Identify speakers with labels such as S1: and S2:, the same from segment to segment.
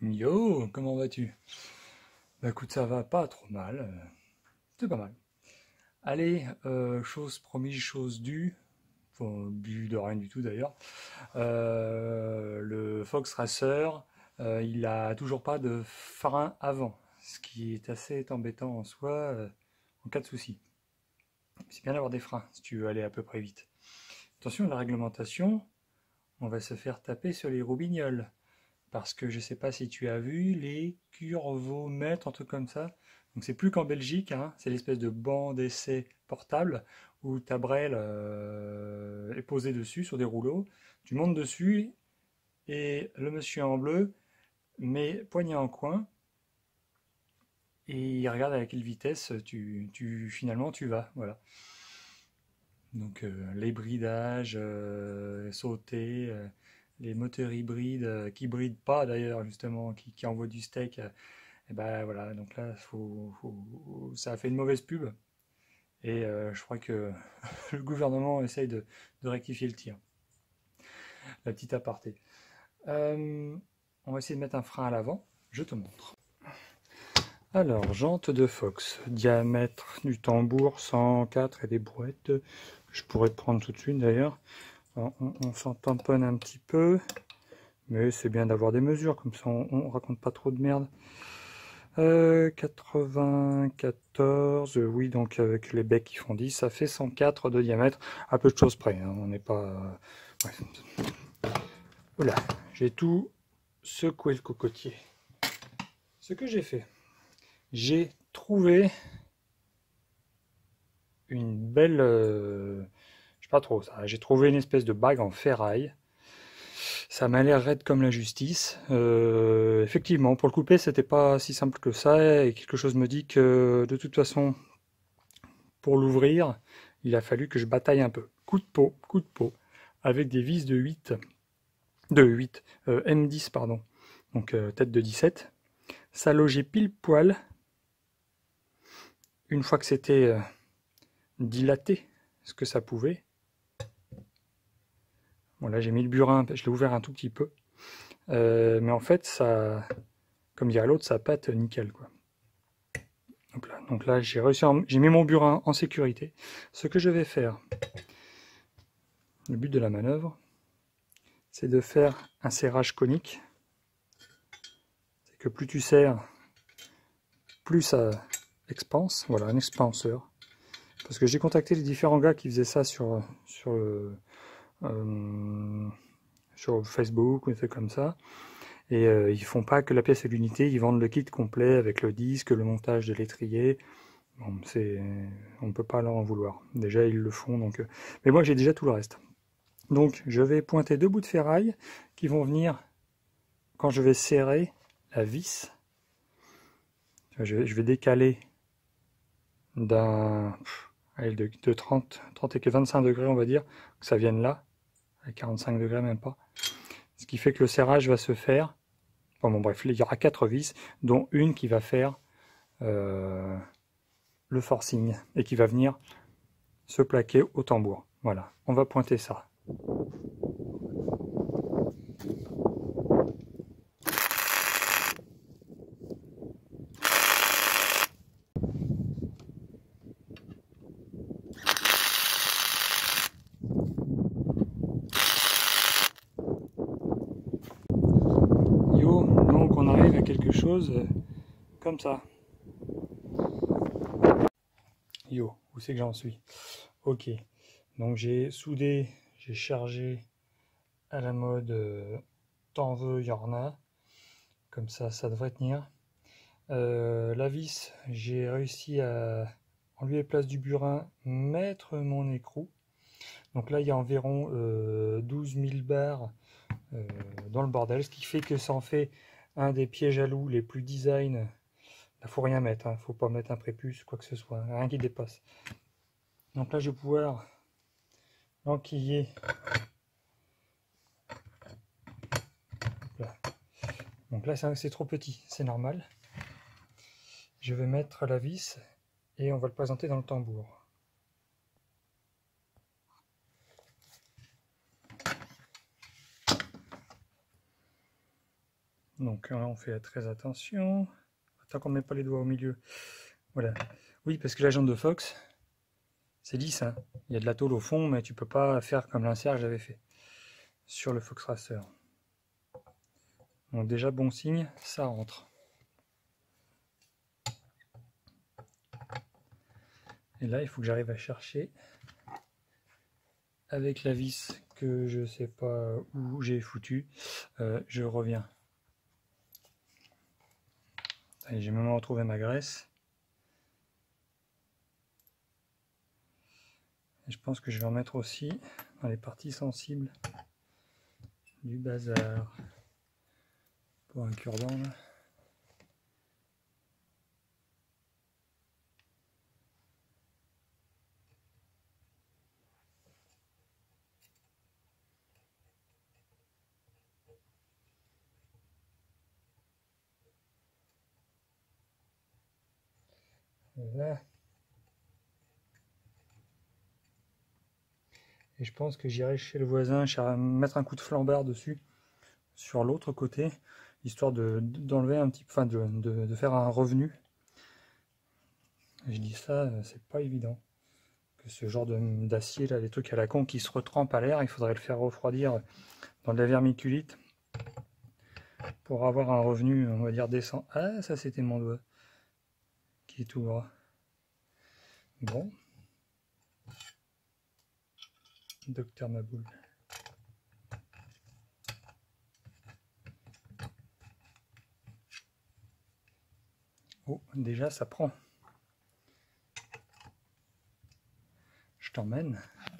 S1: Yo, comment vas-tu? Bah écoute, ça va pas trop mal, c'est pas mal. Allez, chose promise, chose due, enfin, due de rien du tout d'ailleurs. Le Fox Racer, il a toujours pas de frein avant, ce qui est assez embêtant en soi, en cas de souci. C'est bien d'avoir des freins si tu veux aller à peu près vite. Attention à la réglementation, on va se faire taper sur les roubignoles. Parce que je sais pas si tu as vu les curvomètres, un truc comme ça. Donc c'est plus qu'en Belgique, hein, c'est l'espèce de banc d'essai portable où ta brelle est posée dessus sur des rouleaux. Tu montes dessus et le monsieur en bleu met poignet en coin et il regarde à quelle vitesse finalement tu vas. Voilà. Donc les bridages, sauter, les moteurs hybrides qui brident pas d'ailleurs justement, qui envoient du steak. Et ben voilà, donc là ça a fait une mauvaise pub et je crois que le gouvernement essaye de rectifier le tir. La petite aparté. Euh, on va essayer de mettre un frein à l'avant. Je te montre. Alors, jante de Fox, diamètre du tambour 104 et des brouettes. Je pourrais prendre tout de suite d'ailleurs. On s'en tamponne un petit peu, mais c'est bien d'avoir des mesures, comme ça on raconte pas trop de merde. 94, oui, donc avec les becs qui font 10, ça fait 104 de diamètre, à peu de choses près, hein, on n'est pas... ouais. Voilà, j'ai tout secoué le cocotier. Ce que j'ai fait, j'ai trouvé une belle... je sais pas trop ça, j'ai trouvé une espèce de bague en ferraille. Ça m'a l'air raide comme la justice. Effectivement, pour le couper, c'était pas si simple que ça, et quelque chose me dit que de toute façon, pour l'ouvrir, il a fallu que je bataille un peu. Coup de peau, avec des vis de 8, M10 pardon, donc tête de 17. Ça logeait pile poil, une fois que c'était dilaté, ce que ça pouvait. Bon là j'ai mis le burin, je l'ai ouvert un tout petit peu. Mais en fait, ça, comme dirait l'autre, ça pâte nickel, quoi. Donc là j'ai réussi, j'ai mis mon burin en sécurité. Ce que je vais faire, le but de la manœuvre, c'est de faire un serrage conique. C'est que plus tu serres, plus ça expanse. Voilà, un expanseur. Parce que j'ai contacté les différents gars qui faisaient ça sur Facebook ou des trucs comme ça. Et ils font pas que la pièce et l'unité, ils vendent le kit complet avec le disque, le montage de l'étrier. Bon, on ne peut pas leur en vouloir. Déjà, ils le font. Donc, mais moi, j'ai déjà tout le reste. Donc, je vais pointer deux bouts de ferraille qui vont venir quand je vais serrer la vis. Je vais décaler de 30 et 25 degrés, on va dire, que ça vienne là, à 45 degrés même pas. Ce qui fait que le serrage va se faire. Bon, bref, il y aura 4 vis, dont une qui va faire le forcing et qui va venir se plaquer au tambour. Voilà, on va pointer ça. Yo, donc on arrive à quelque chose comme ça. Yo, où c'est que j'en suis? Ok, donc j'ai soudé, j'ai chargé à la mode t'en veux, y en a. Comme ça devrait tenir. La vis, j'ai réussi à, en lieu et place du burin, mettre mon écrou. Donc là, il y a environ 12 000 barres dans le bordel, ce qui fait que ça en fait un des pièges à loup les plus design. Il faut rien mettre, hein. Faut pas mettre un prépuce, quoi que ce soit, rien qui dépasse. Donc là, je vais pouvoir l'enquiller. Donc là, c'est trop petit, c'est normal. Je vais mettre la vis et on va le présenter dans le tambour. Donc donc là on fait très attention. Tant qu'on ne met pas les doigts au milieu. Voilà. Oui, parce que la jambe de Fox, c'est lisse, hein. Il y a de la tôle au fond, mais tu peux pas faire comme l'insert que j'avais fait sur le Fox Racer. Donc déjà bon signe, ça rentre. Et là, il faut que j'arrive à chercher avec la vis que je sais pas où j'ai foutu. Je reviens. Allez, j'ai même retrouvé ma graisse. Et je pense que je vais en mettre aussi dans les parties sensibles du bazar. Pour un cure-dent là. Voilà. Et je pense que j'irai chez le voisin, mettre un coup de flambard dessus, sur l'autre côté, histoire d'enlever un petit peu, enfin de faire un revenu. Et je dis ça, c'est pas évident. Que ce genre d'acier, là, les trucs à la con qui se retrempent à l'air, il faudrait le faire refroidir dans de la vermiculite pour avoir un revenu, on va dire, décent. Ah, ça c'était mon doigt qui est tout gras. Bon. Docteur Maboul. Oh, déjà ça prend. Je t'emmène.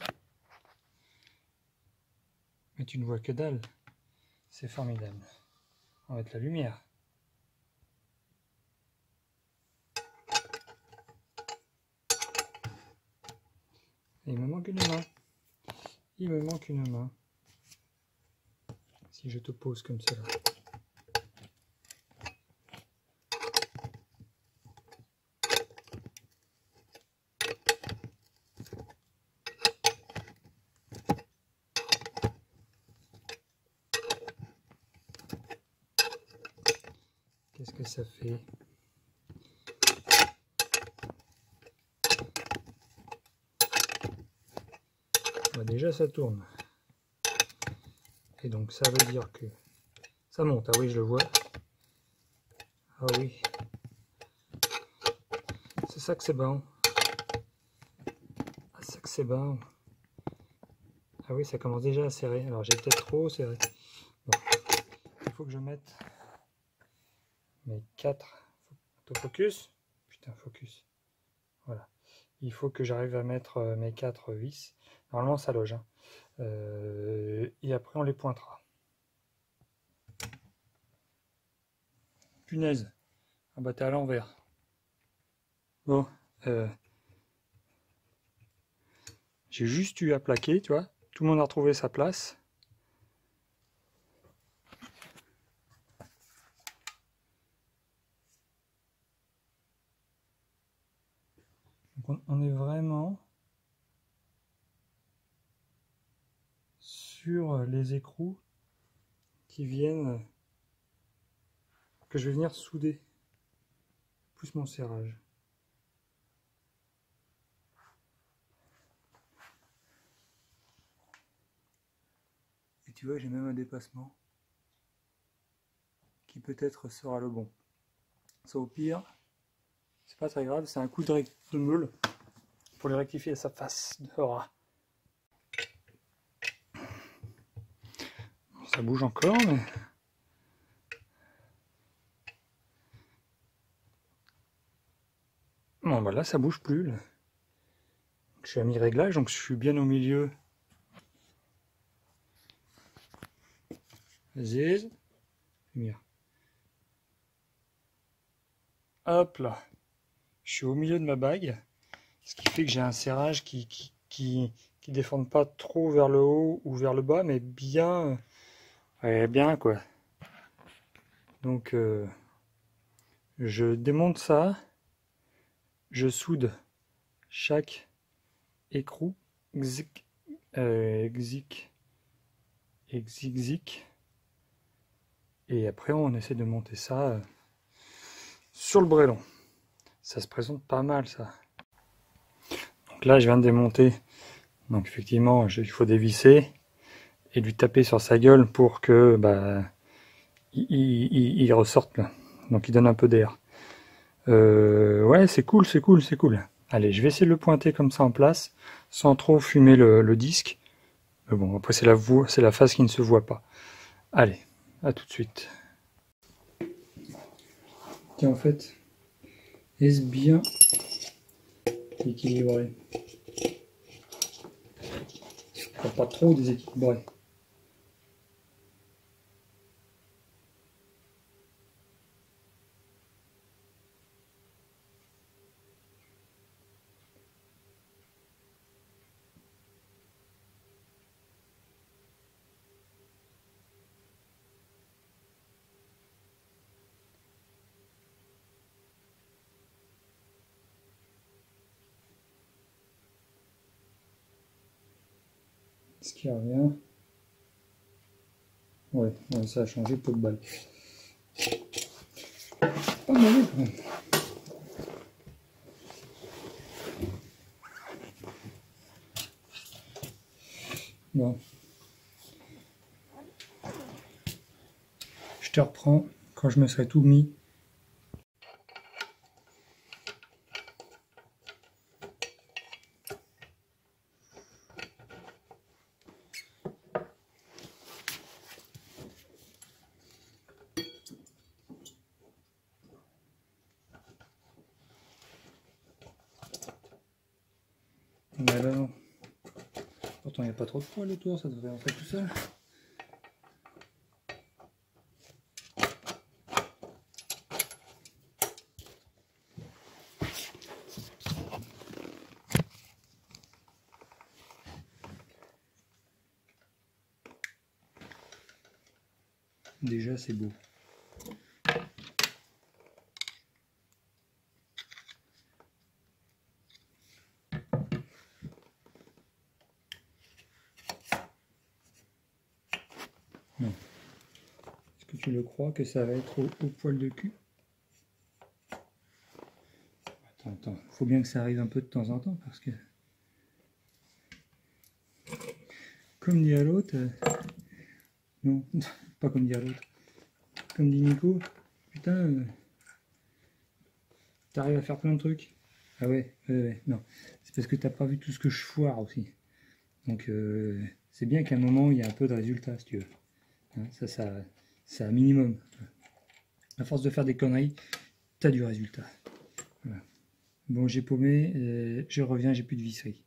S1: Mais tu ne vois que dalle. C'est formidable. On va mettre la lumière. Il me manque une main. Il me manque une main. Si je te pose comme cela. Qu'est-ce que ça fait? Bah déjà ça tourne. Et donc ça veut dire que ça monte. Ah oui, je le vois. Ah oui. C'est ça que c'est bon. Ah, c'est ça que c'est bon. Ah oui, ça commence déjà à serrer. Alors j'ai peut-être trop serré. Bon. Il faut que je mette mes 4. Autofocus. Putain, focus. Voilà. Il faut que j'arrive à mettre mes 4 vis. Normalement ça loge. Hein. Et après on les pointera. Punaise. Ah bah t'es à l'envers. Bon. J'ai juste eu à plaquer, tu vois. Tout le monde a retrouvé sa place. Donc on est vraiment sur les écrous qui viennent, que je vais venir souder, plus mon serrage. Et tu vois, j'ai même un dépassement qui peut-être sera le bon. Ça au pire, c'est pas très grave, c'est un coup de meule pour les rectifier à sa face de rat. Ça bouge encore, mais... Bon, bah là, ça bouge plus. Là. Je suis à mi-réglage, donc je suis bien au milieu. Vas-y. Lumière. Hop là. Je suis au milieu de ma bague. Ce qui fait que j'ai un serrage qui déforme pas trop vers le haut ou vers le bas, mais bien... Ouais, bien quoi. Donc, je démonte ça. Je soude chaque écrou. Xic, xic et xic, xic. Et après, on essaie de monter ça sur le brélon. Ça se présente pas mal, ça. Donc là, je viens de démonter. Donc effectivement, il faut dévisser et lui taper sur sa gueule pour que il ressorte là. Donc il donne un peu d'air. Ouais, c'est cool, c'est cool, c'est cool. Allez, je vais essayer de le pointer comme ça en place, sans trop fumer le disque. Mais bon, après c'est la face qui ne se voit pas. Allez, à tout de suite. Tiens, en fait, est-ce bien équilibré? Pas trop déséquilibré. Ce qui revient. Ouais, ça a changé peu de balle. Pas mauvais quand même. Bon. Je te reprends quand je me serai tout mis. Alors, pourtant il n'y a pas trop de poils autour, ça devrait en faire tout seul. Déjà c'est beau. Non. Est-ce que tu le crois que ça va être au poil de cul? Attends, faut bien que ça arrive un peu de temps en temps parce que, comme dit à l'autre, non, pas comme dit à l'autre, comme dit Nico, putain, t'arrives à faire plein de trucs. Ah ouais, non, c'est parce que t'as pas vu tout ce que je foire aussi. Donc c'est bien qu'à un moment il y a un peu de résultat si tu veux. Hein, ça un minimum. À force de faire des conneries, t'as du résultat. Voilà. Bon, j'ai paumé, je reviens, j'ai plus de visserie.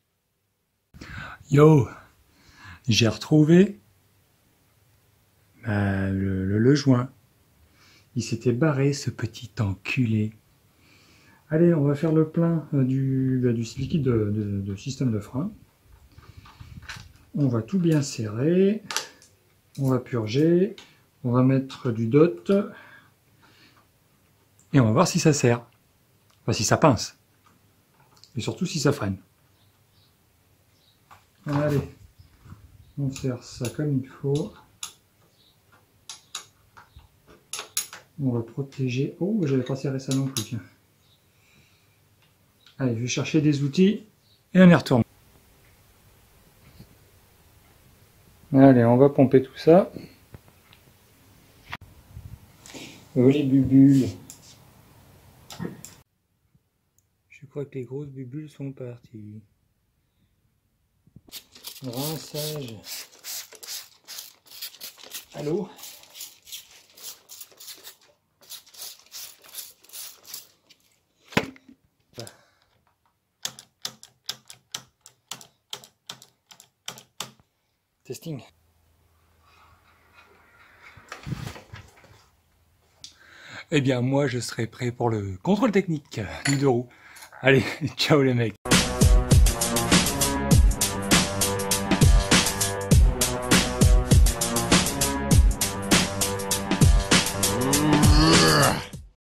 S1: Yo, j'ai retrouvé le joint. Il s'était barré, ce petit enculé. Allez, on va faire le plein du liquide de système de frein. On va tout bien serrer. On va purger. On va mettre du dot. Et on va voir si ça sert. Enfin, si ça pince. Et surtout si ça freine. Allez. On serre ça comme il faut. On va protéger. Oh, j'avais pas serré ça non plus, tiens. Allez, je vais chercher des outils et on y retourne. Allez, on va pomper tout ça. Oh, les bubules. Je crois que les grosses bubules sont parties. Rinçage. Allô? Testing. Eh bien, moi, je serai prêt pour le contrôle technique du deux roues. Allez, ciao les mecs.